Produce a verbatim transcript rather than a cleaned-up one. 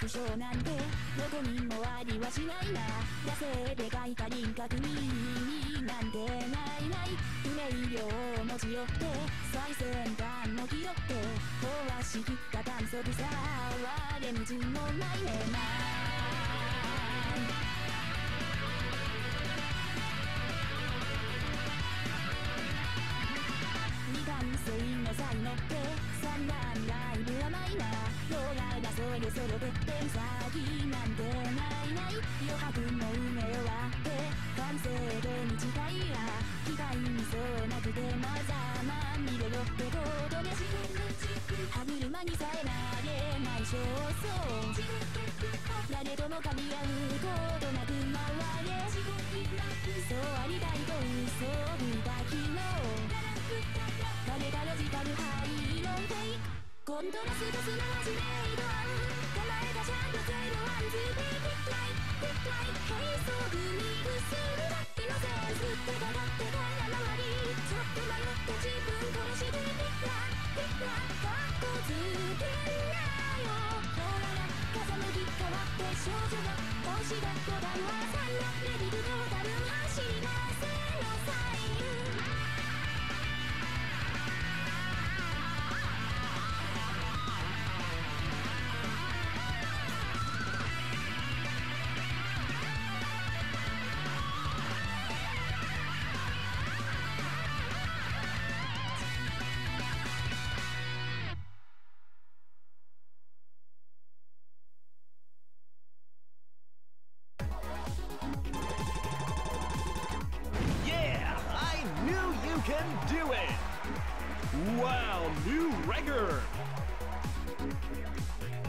特徴なんてどこにもありはしないな。野生で描いた輪郭に意味なんてないない。不明瞭を持ち寄って最先端の記録で壊しきった観測さはレムジンもないねな。未完成の才能って三段ライブはないな。ローラーがそろそろてっぺん先なんてないない。余白の埋め終わって完成でに近いや。機械にそうなくてまざまみれろってことで歯車にさえなれない焦燥。誰とも噛み合うことなく回れ。そうありたいと嘘を吹いた昨日影がロジカルハイロンテイクコントラストすなわちメイドアン構えがちゃんとゼロワンツービーティックライティックライ並走ミクスルだイノセンスってかかってから回りちょっと迷って自分殺してピッラピッラカッコつけんなよ。ほらな風向き変わって少女が押したボタンはさんのレディブドータル走り出せのサイン。 Can do it! Wow, new record!